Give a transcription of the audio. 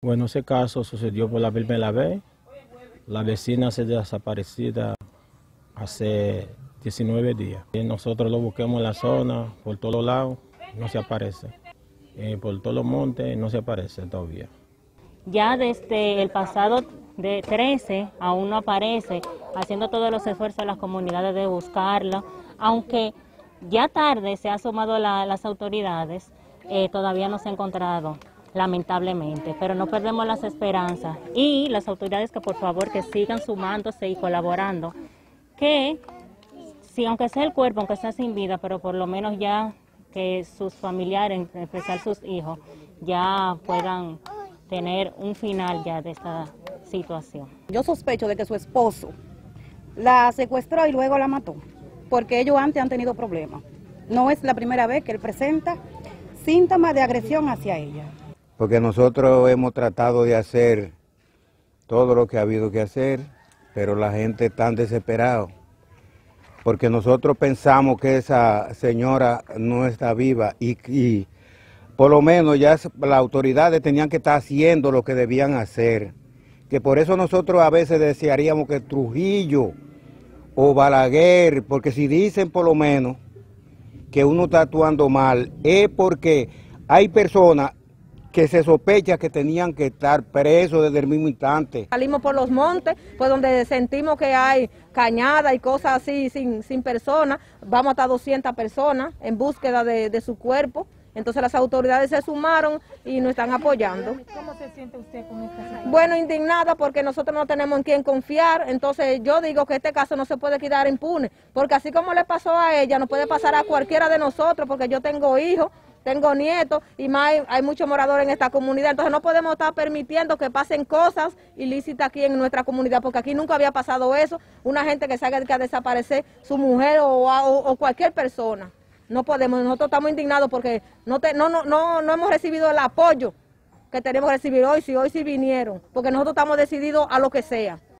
Bueno, ese caso sucedió por la primera vez. La vecina se desaparecida hace 19 días. Y nosotros lo buscamos en la zona, por todos lados, no se aparece. Por todos los montes no se aparece todavía. Ya desde el pasado de 13 aún no aparece, haciendo todos los esfuerzos de las comunidades de buscarla, aunque ya tarde se ha sumado las autoridades, todavía no se ha encontrado, lamentablemente, pero no perdemos las esperanzas y las autoridades que por favor que sigan sumándose y colaborando, que si aunque sea el cuerpo, aunque sea sin vida, pero por lo menos ya que sus familiares, en especial sus hijos, ya puedan tener un final ya de esta situación. Yo sospecho de que su esposo la secuestró y luego la mató, porque ellos antes han tenido problemas. No es la primera vez que él presenta síntomas de agresión hacia ella. Porque nosotros hemos tratado de hacer todo lo que ha habido que hacer, pero la gente está desesperada. Porque nosotros pensamos que esa señora no está viva y por lo menos ya las autoridades tenían que estar haciendo lo que debían hacer. Que por eso nosotros a veces desearíamos que Trujillo o Balaguer, porque si dicen por lo menos que uno está actuando mal, es porque hay personas que se sospecha que tenían que estar presos desde el mismo instante. Salimos por los montes, pues donde sentimos que hay cañada y cosas así sin personas, vamos hasta 200 personas en búsqueda de su cuerpo. Entonces las autoridades se sumaron y nos están apoyando. ¿Cómo se siente usted con esta situación? Bueno, indignada porque nosotros no tenemos en quién confiar, entonces yo digo que este caso no se puede quedar impune, porque así como le pasó a ella, nos puede pasar a cualquiera de nosotros, porque yo tengo hijos, tengo nietos y más hay muchos moradores en esta comunidad, entonces no podemos estar permitiendo que pasen cosas ilícitas aquí en nuestra comunidad, porque aquí nunca había pasado eso, una gente que salga a desaparecer su mujer o cualquier persona. No podemos, nosotros estamos indignados porque no hemos recibido el apoyo que tenemos que recibir hoy, si hoy sí vinieron, porque nosotros estamos decididos a lo que sea.